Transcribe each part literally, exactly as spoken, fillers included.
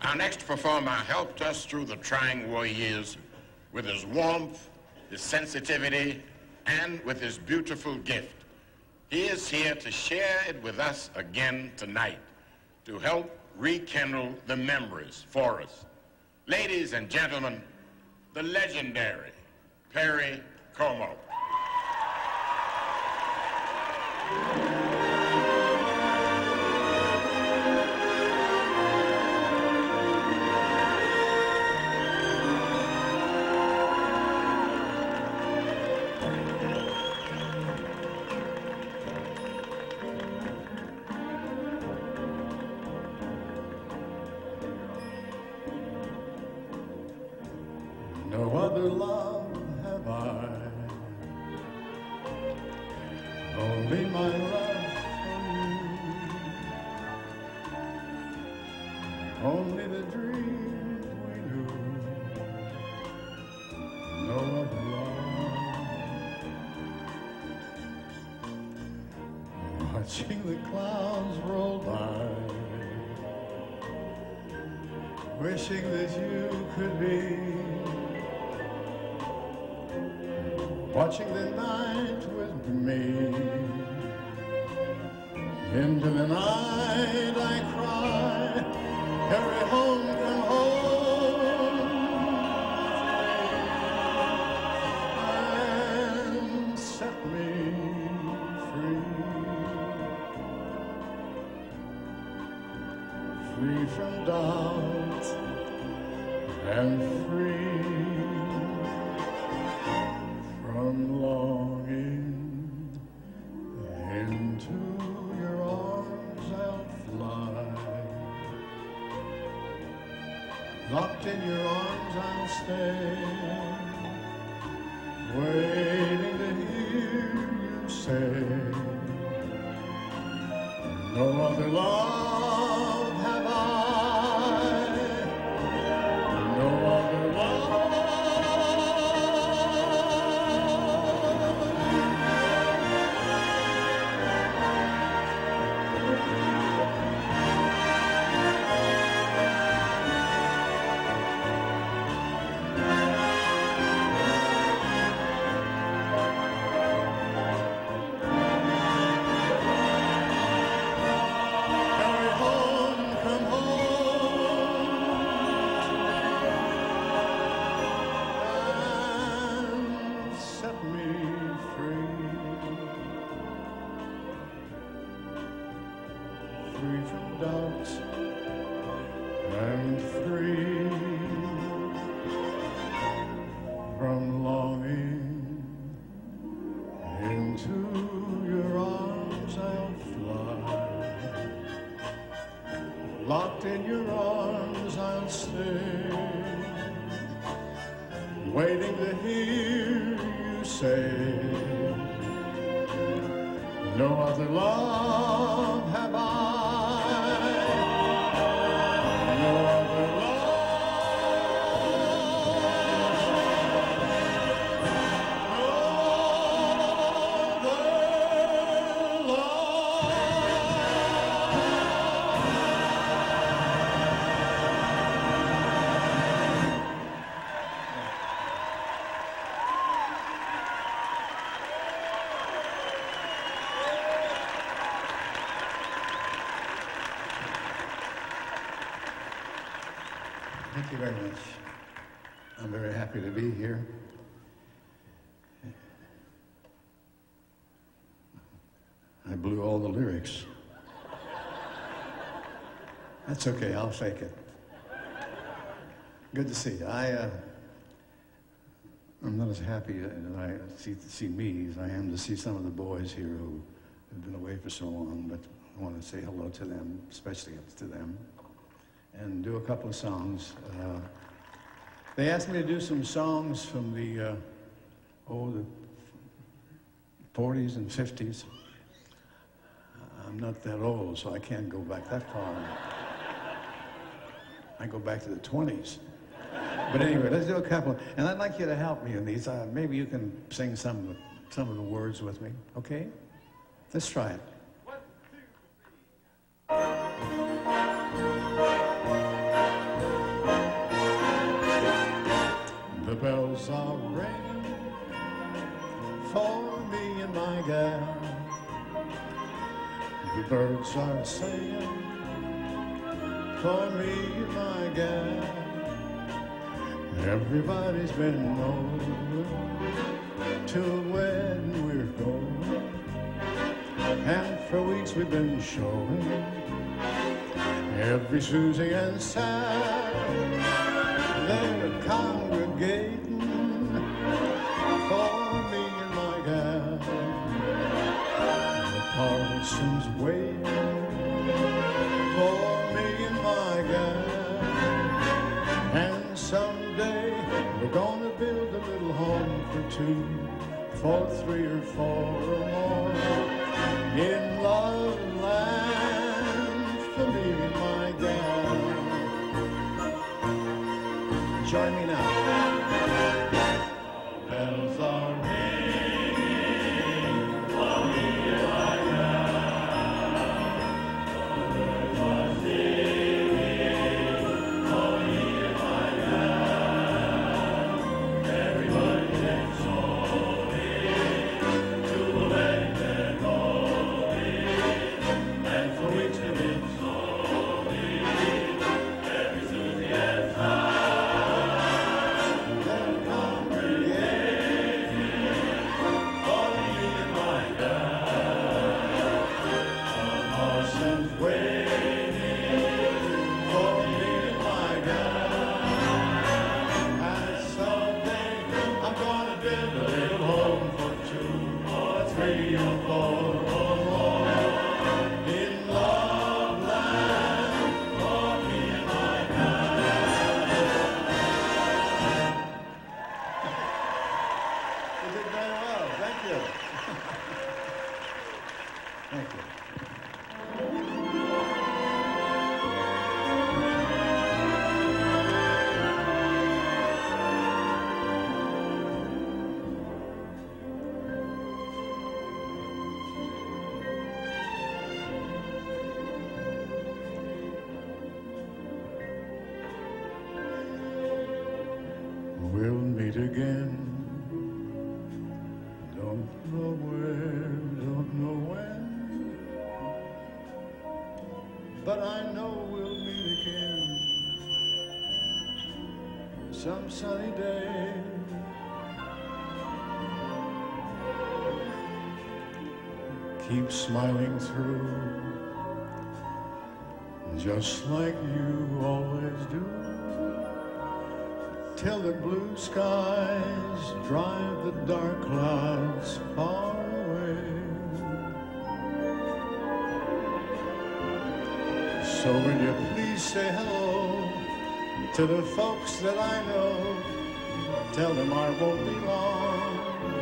Our next performer helped us through the trying war years with his warmth, his sensitivity, and with his beautiful gift. He is here to share it with us again tonight, to help rekindle the memories for us. Ladies and gentlemen, the legendary Perry Como. No other love have I, only my love for you, only the dreams we knew, no other love. Watching the clouds roll by, wishing that you could be, watching the night with me. Into the night I cry, hurry home, come home, and set me free, free from doubt and free from longing. Into your arms I'll fly, locked in your arms I'll stay, waiting to hear you say, no other love have I, no other love. Free from doubts and free from longing. Into your arms I'll fly, locked in your arms I'll stay, waiting to hear you say, no other love have I, no other love, no other love. Thank you very much. I'm very happy to be here. I blew all the lyrics. That's okay, I'll fake it. Good to see you. I, uh, I'm not as happy as I see, to see me as I am to see some of the boys here who have been away for so long, but I want to say hello to them, especially to them, and do a couple of songs. Uh, they asked me to do some songs from the, uh, oh, the forties and fifties. I'm not that old, so I can't go back that far. I go back to the twenties. But anyway, let's do a couple. And I'd like you to help me in these. Uh, maybe you can sing some of, the, some of the words with me, okay? Let's try it. One, two, three. birds are singing for me and my gal. Everybody's been knowing to a wedding we're going, and for weeks we've been showing every Susie and Sam. They're congregating for me and my gal. The parson's waiting for me and my gal. And someday we're gonna build a little home for two, for three or four or more, in love land for me and my gal. Join me now. Bells are ringing for me and my gal. Birds are singing for me and my gal. Everybody's been showing to a wedding they're going, and for weeks they've been showing every Susie and Sam. Thank you. We'll meet again. Don't know where, don't know when, but I know we'll meet again some sunny day. Keep smiling through, just like you always do, till the blue skies drive the dark clouds far away. So will you please say hello to the folks that I know? Tell them I won't be long.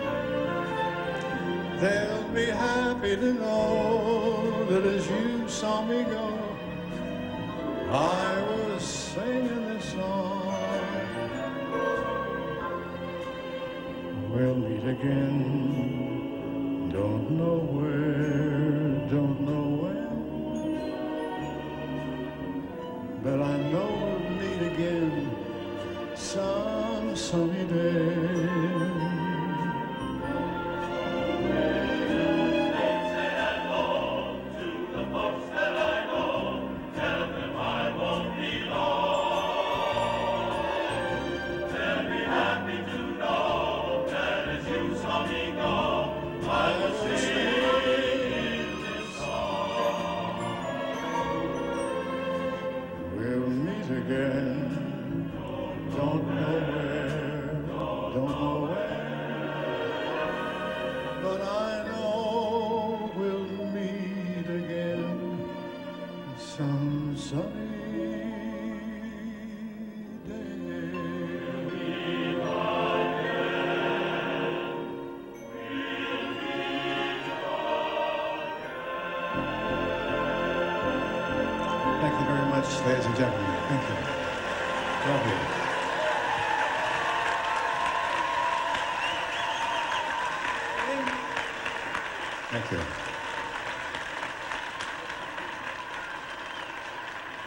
They'll be happy to know that as you saw me go, I was singing this song. We'll meet again, don't know where, don't know when, but I know we'll meet again some sunny day. Again, don't know where, don't know where, but I know we'll meet again some sunny day. We'll meet again. We'll meet again. Thank you very much, ladies and gentlemen. Thank you. Love you. Thank you.